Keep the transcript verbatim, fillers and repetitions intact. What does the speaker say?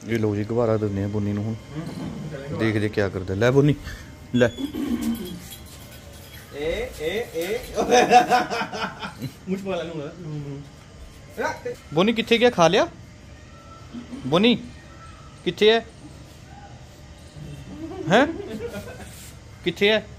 ये लो जी गुब्बारा देने बुनी नूं हुण देख दे क्या करदा। लै बुनी लै ए ए ए मुझ पा लूंगा। बोनी किथे गया? खा लिया? बोनी किथे है? हैं किथे है?